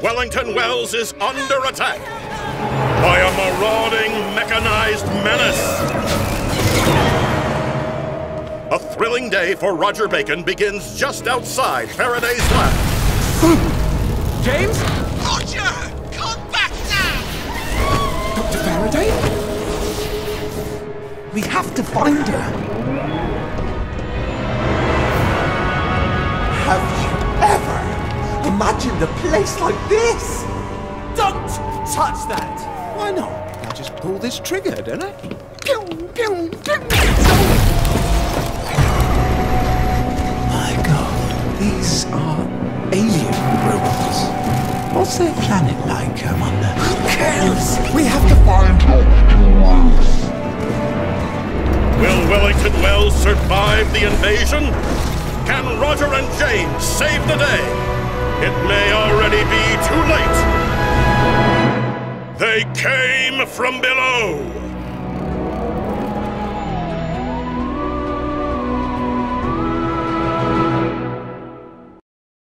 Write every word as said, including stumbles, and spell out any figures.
Wellington Wells is under attack by a marauding mechanized menace. A thrilling day for Roger Bacon begins just outside Faraday's lab. James? Roger! Come back now! Doctor Faraday? We have to find her. Have you ever imagined a place like this? Don't touch that! Why not? I just pull this trigger, don't I? Pew, pew, pew. My God, these are alien robots. What's their planet like, I wonder? Who cares? We have to find her. Will Wellington Wells survive the invasion? Can Roger and James save the day? It may already be too late. They came from below.